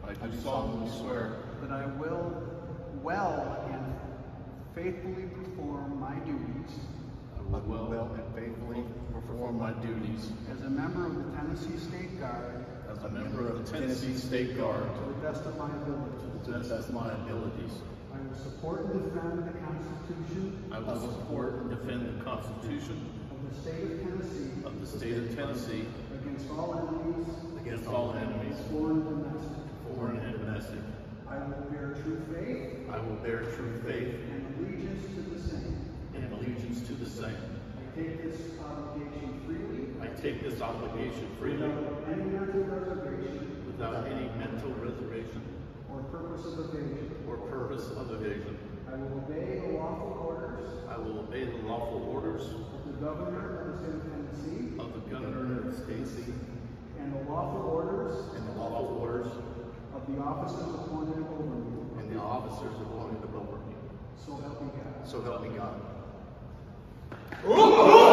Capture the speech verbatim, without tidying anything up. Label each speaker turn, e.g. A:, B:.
A: I do solemnly swear
B: that I will well and faithfully perform my duties
A: I will well and faithfully perform my duties
B: as a member of the Tennessee State Guard
A: as a member of the Tennessee State Guard
B: to the best of my ability.
A: to the best of my abilities.
B: I will support and defend the Constitution
A: I will support and defend the Constitution
B: of the state of Tennessee
A: of the state of Tennessee
B: against all enemies,
A: against all enemies,
B: foreign and domestic.
A: foreign and domestic.
B: I will bear true faith
A: I will bear true faith
B: and allegiance to the same.
A: and allegiance to the same.
B: I take this obligation freely
A: I take this obligation freely
B: without any mental reservation
A: without any mental reservation
B: or purpose of evasion.
A: or purpose of evasion.
B: I will obey the lawful orders
A: I will obey the lawful orders
B: of the governor of the state of Tennessee
A: of the governor of the state
B: and the lawful orders
A: and the lawful orders
B: of the officers appointed over me.
A: and the officers appointed over me.
B: So help me God.
A: So help me God.